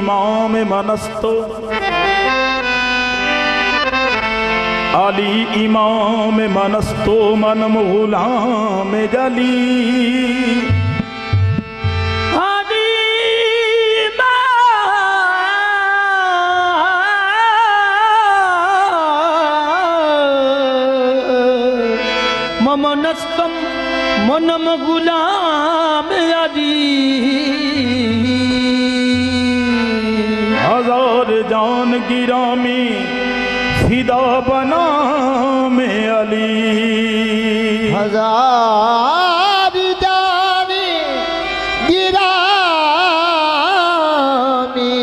इमाम मनस्तो, अली इमाम मनस्तो मनम गुलाम जली। मनस्तम मनम गुलाम अली, हजार जान गिरामी फिदा बना में अली। हजार जान गिरामी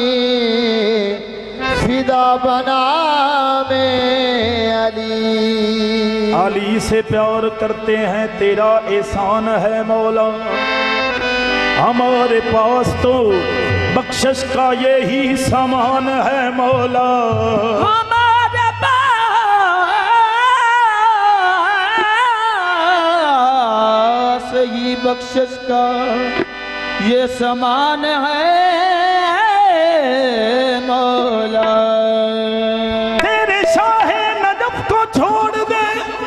फिदा बना में अली। अली से प्यार करते हैं तेरा एहसान है मौला, हमारे पास तो बख्शिश का यही सामान है मौला। हमारे पास ही बख्शिश का ये सामान है मौला। तेरे शाहे नजफ को छोड़ दे,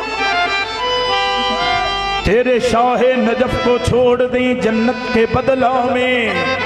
तेरे शाहे नजफ को छोड़ दें जन्नत के बदला में,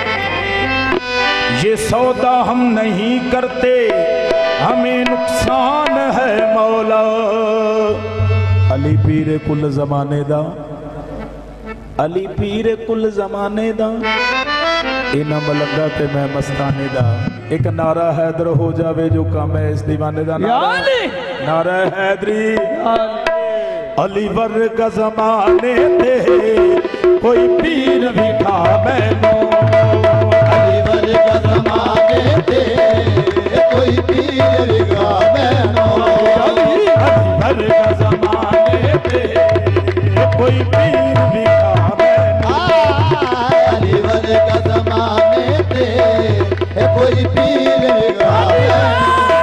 ये सौदा हम नहीं करते, हमें नुकसान है मौला। अली पीर कुल जमाने दा, अली पीर कुल जमाने दा, इना मलंगा ते मैं मस्ताने दा। एक नारा हैदर हो जावे जो काम है इस दीवाने दा। नारा हैदरी अली वर्गा ज़माने ते कोई पीर विखा मैनो, अली वर्गा ज़माने ते कोई पीर विखा मैनो। अली वर्गा ज़माने ते कोई पीर विखा मैनो, अली वर्गा ज़माने ते कोई पीर विखा मैनो।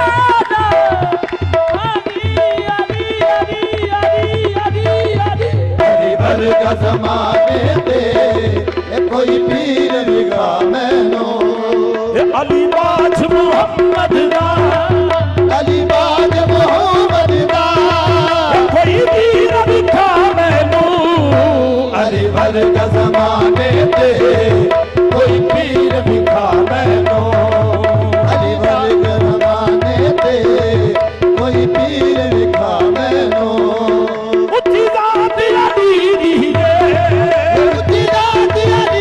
वर्गा ज़माने ते कोई पीर विखा मैनो। अली बाज मोहम्मद दा, अली बाज मोहम्मद दा, कोई पीर विखा मैनो। अली वर्गा ज़माने ते कोई पीर विखा मैनो। अली वर्गा ज़माने ते कोई पीर विखा मैनो।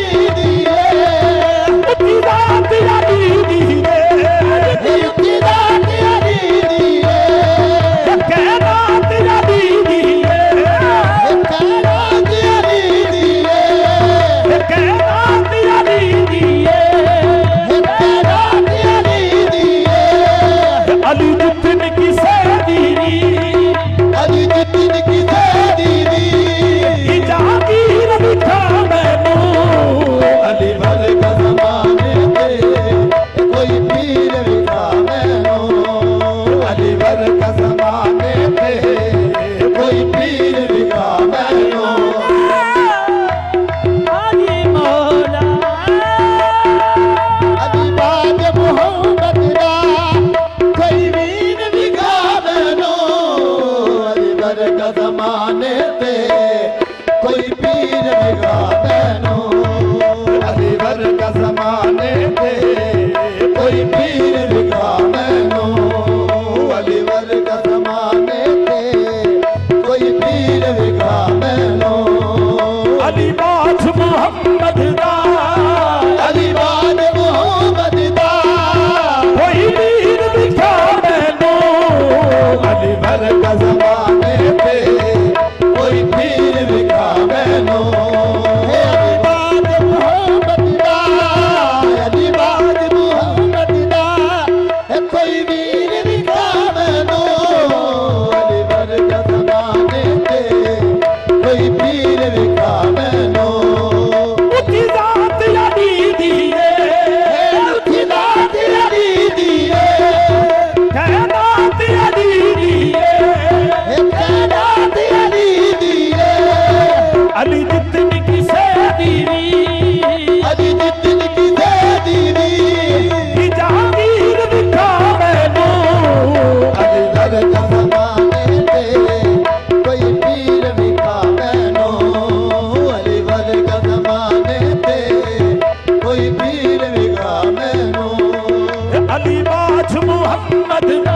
दी मोहम्मद